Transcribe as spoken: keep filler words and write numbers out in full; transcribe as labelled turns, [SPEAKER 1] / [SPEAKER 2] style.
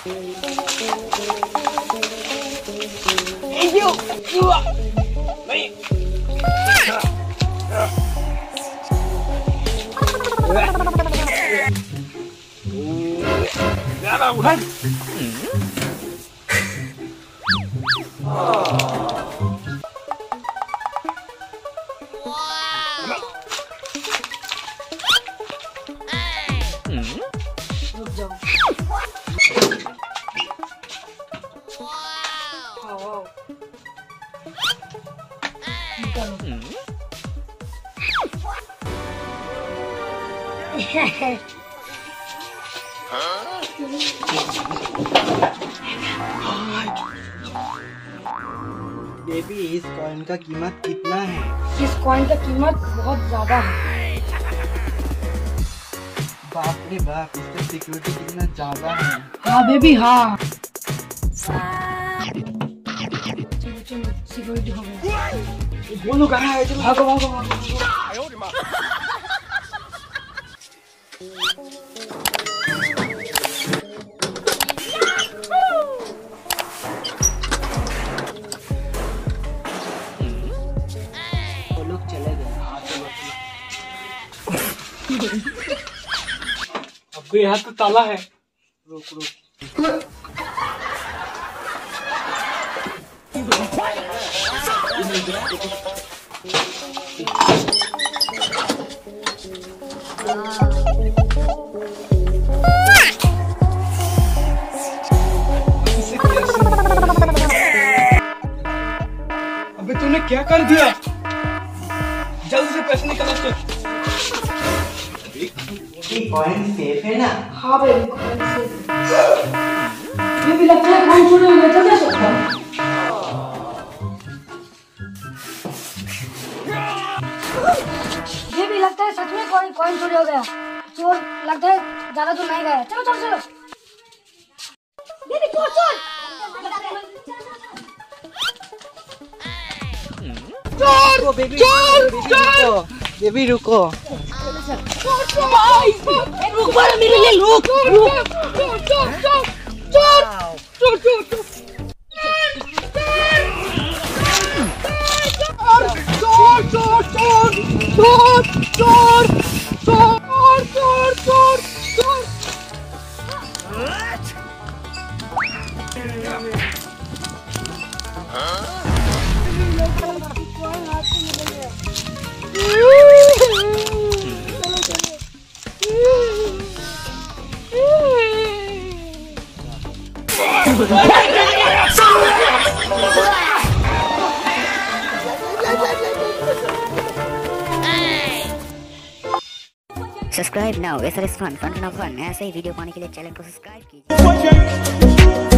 [SPEAKER 1] नहीं ज्यादा उठा।
[SPEAKER 2] रुक जाओ।
[SPEAKER 3] बेबी इस कॉइन का कीमत कितना है?
[SPEAKER 2] इस कॉइन का कीमत बहुत ज्यादा है।
[SPEAKER 3] बाप रे बाप, इसका सिक्योरिटी कितना ज्यादा है।
[SPEAKER 2] हाँ बेबी हाँ। चलो चलो सिक्योरिटी हो गया।
[SPEAKER 3] बोलो कहाँ है? चलो
[SPEAKER 2] भागो भागो भागो।
[SPEAKER 3] वो लोग चले गए।
[SPEAKER 1] अब यहाँ तो ताला है।
[SPEAKER 3] रुक रुक।
[SPEAKER 1] अबे तूने क्या कर दिया? जल्द से पैसे निकालो तो।
[SPEAKER 3] कॉइन सेफ है ना?
[SPEAKER 2] हाँ बेबी कॉइन सेफ है। ये भी लगता है कॉइन चोरी हो गया। जल्दी से ये भी लगता है सच में कॉइन कॉइन चोरी हो गया। चोर लगता है ज्यादा दूर नहीं गया। चलो चलो चलो। बेबी चोर चोर
[SPEAKER 3] चोर बेबी चोर बेबी रुको।
[SPEAKER 2] भाई रुक मारो मेरे लिए। रुक रुक। चोर चोर चोर चोर चोर चोर
[SPEAKER 1] चोर चोर चोर चोर चोर चोर चोर चोर चोर।
[SPEAKER 4] Subscribe now S R S fun fun fun ऐसे ही वीडियो पाने के लिए चैनल को सब्सक्राइब कीजिए।